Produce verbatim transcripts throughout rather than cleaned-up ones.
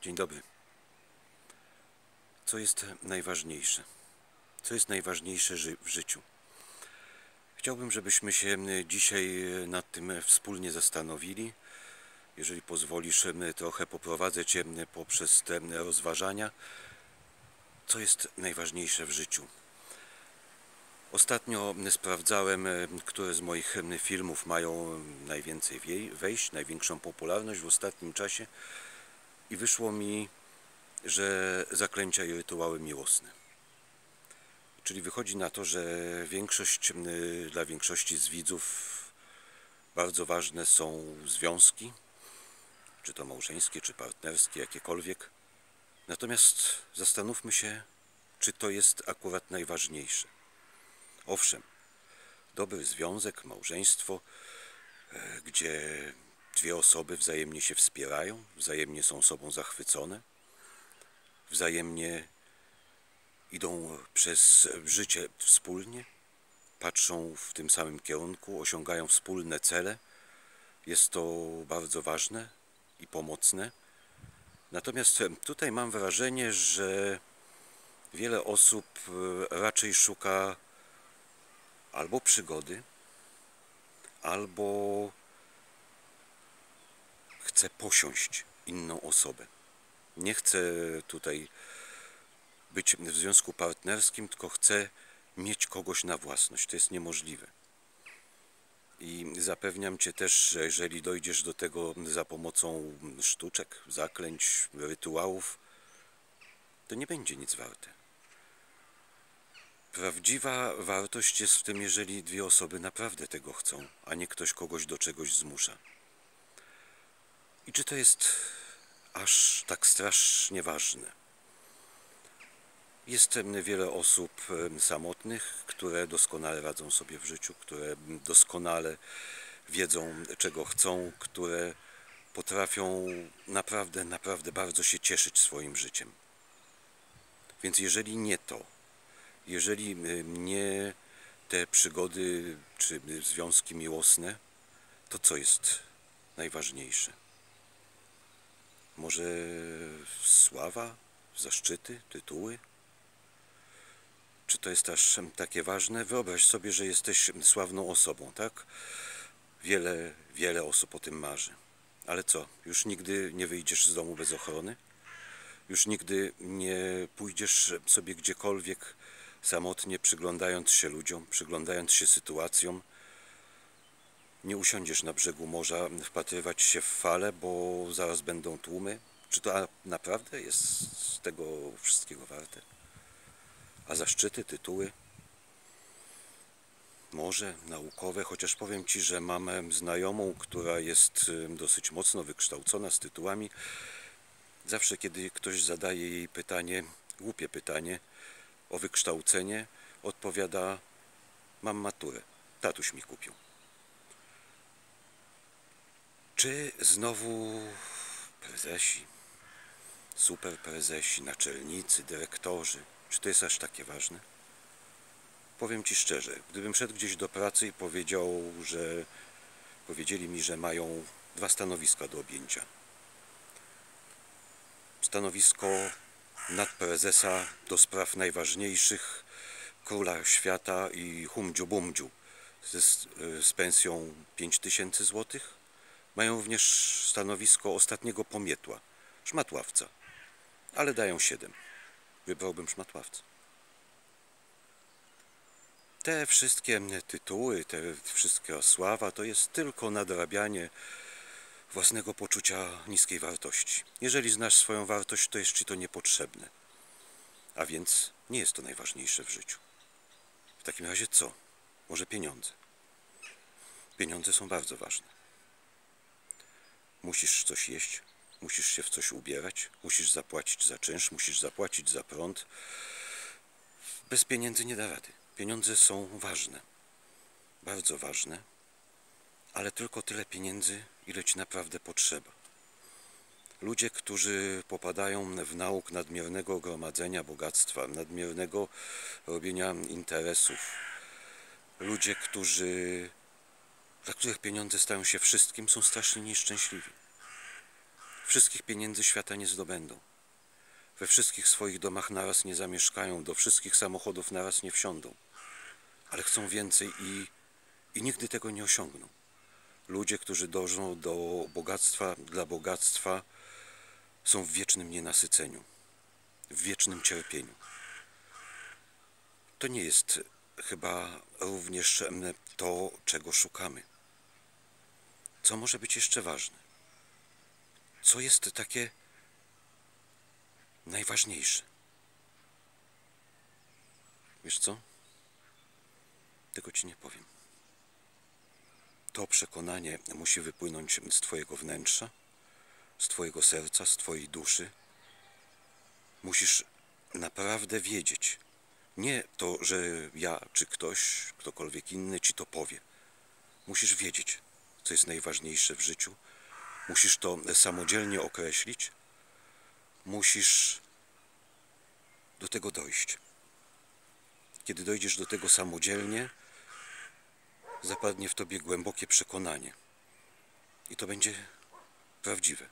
Dzień dobry. Co jest najważniejsze? Co jest najważniejsze ży w życiu? Chciałbym, żebyśmy się dzisiaj nad tym wspólnie zastanowili. Jeżeli pozwolisz, trochę poprowadzę Cię poprzez te rozważania. Co jest najważniejsze w życiu? Ostatnio sprawdzałem, które z moich filmów mają najwięcej wejść, największą popularność w ostatnim czasie i wyszło mi, że zaklęcia i rytuały miłosne. Czyli wychodzi na to, że większość, dla większości z widzów bardzo ważne są związki, czy to małżeńskie, czy partnerskie, jakiekolwiek. Natomiast zastanówmy się, czy to jest akurat najważniejsze. Owszem, dobry związek, małżeństwo, gdzie dwie osoby wzajemnie się wspierają, wzajemnie są sobą zachwycone, wzajemnie idą przez życie wspólnie, patrzą w tym samym kierunku, osiągają wspólne cele. Jest to bardzo ważne i pomocne. Natomiast tutaj mam wrażenie, że wiele osób raczej szuka albo przygody, albo chce posiąść inną osobę. Nie chce tutaj być w związku partnerskim, tylko chce mieć kogoś na własność. To jest niemożliwe. I zapewniam Cię też, że jeżeli dojdziesz do tego za pomocą sztuczek, zaklęć, rytuałów, to nie będzie nic warte. Prawdziwa wartość jest w tym, jeżeli dwie osoby naprawdę tego chcą, a nie ktoś kogoś do czegoś zmusza. I czy to jest aż tak strasznie ważne? Jest wiele osób samotnych, które doskonale radzą sobie w życiu, które doskonale wiedzą, czego chcą, które potrafią naprawdę, naprawdę bardzo się cieszyć swoim życiem. Więc jeżeli nie to, jeżeli nie te przygody czy związki miłosne, to co jest najważniejsze? Może sława, zaszczyty, tytuły? Czy to jest aż takie ważne? Wyobraź sobie, że jesteś sławną osobą, tak? Wiele, wiele osób o tym marzy. Ale co? Już nigdy nie wyjdziesz z domu bez ochrony? Już nigdy nie pójdziesz sobie gdziekolwiek samotnie, przyglądając się ludziom, przyglądając się sytuacjom? Nie usiądziesz na brzegu morza wpatrywać się w fale, bo zaraz będą tłumy? Czy to naprawdę jest tego wszystkiego warte? A zaszczyty, tytuły? Może naukowe, chociaż powiem Ci, że mam znajomą, która jest dosyć mocno wykształcona z tytułami. Zawsze, kiedy ktoś zadaje jej pytanie, głupie pytanie o wykształcenie, odpowiada: mam maturę, tatuś mi kupił. Czy znowu prezesi, superprezesi, naczelnicy, dyrektorzy, czy to jest aż takie ważne? Powiem Ci szczerze, gdybym szedł gdzieś do pracy i powiedział, że powiedzieli mi, że mają dwa stanowiska do objęcia. Stanowisko nadprezesa do spraw najważniejszych, króla świata i humdziu bumdziu z, z pensją pięć tysięcy złotych. Mają również stanowisko ostatniego pomietła, szmatławca, ale dają siedem. Wybrałbym szmatławcę. Te wszystkie tytuły, te wszystkie sława to jest tylko nadrabianie własnego poczucia niskiej wartości. Jeżeli znasz swoją wartość, to jest Ci to niepotrzebne. A więc nie jest to najważniejsze w życiu. W takim razie co? Może pieniądze? Pieniądze są bardzo ważne. Musisz coś jeść, musisz się w coś ubierać, musisz zapłacić za czynsz, musisz zapłacić za prąd. Bez pieniędzy nie da rady. Pieniądze są ważne, bardzo ważne, ale tylko tyle pieniędzy, ile Ci naprawdę potrzeba. Ludzie, którzy popadają w nauk nadmiernego gromadzenia bogactwa, nadmiernego robienia interesów, ludzie, którzy, dla których pieniądze stają się wszystkim, są strasznie nieszczęśliwi. Wszystkich pieniędzy świata nie zdobędą. We wszystkich swoich domach naraz nie zamieszkają, do wszystkich samochodów naraz nie wsiądą. Ale chcą więcej i, i nigdy tego nie osiągną. Ludzie, którzy dążą do bogactwa dla bogactwa, są w wiecznym nienasyceniu, w wiecznym cierpieniu. To nie jest chyba również to, czego szukamy. Co może być jeszcze ważne? Co jest takie najważniejsze? Wiesz co? Tego ci nie powiem. To przekonanie musi wypłynąć z twojego wnętrza, z twojego serca, z twojej duszy. Musisz naprawdę wiedzieć. Nie to, że ja czy ktoś, ktokolwiek inny ci to powie. Musisz wiedzieć, co jest najważniejsze w życiu. Musisz to samodzielnie określić. Musisz do tego dojść. Kiedy dojdziesz do tego samodzielnie, zapadnie w tobie głębokie przekonanie. I to będzie prawdziwe.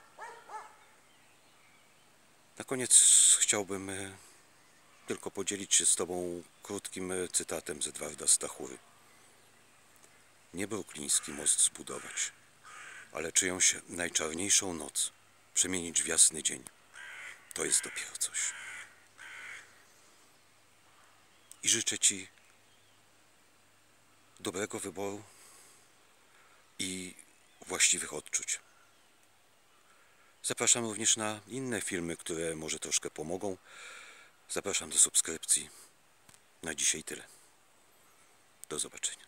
Na koniec chciałbym tylko podzielić się z tobą krótkim cytatem z Edwarda Stachury. Nie brukliński most zbudować, ale czyjąś najczarniejszą noc przemienić w jasny dzień. To jest dopiero coś. I życzę ci dobrego wyboru i właściwych odczuć. Zapraszam również na inne filmy, które może troszkę pomogą. Zapraszam do subskrypcji. Na dzisiaj tyle. Do zobaczenia.